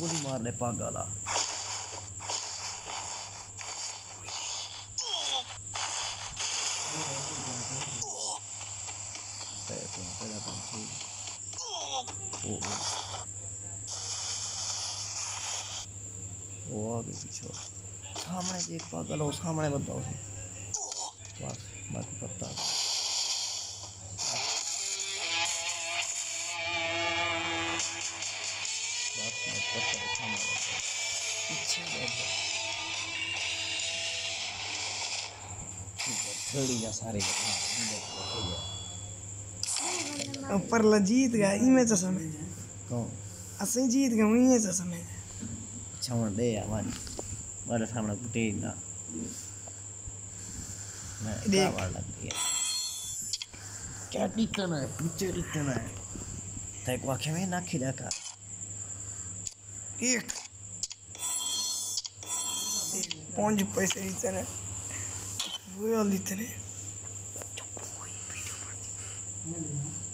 गोली मार ले पागला। वो आगे पीछे सामने देख पागल हो, सामने बताओ बस बाकी पता सारे ऊपर जीत गया इमें तो समझ कौन असं जीत गए वहीं से समझ छावन दे यार मेरे सामने कुटे ना मैं क्या बात लगती है क्या दिखना है पीछे दिखना है तेरे वाक्य में ना खिला का एक 5 पैसे इतने वो वाली इतने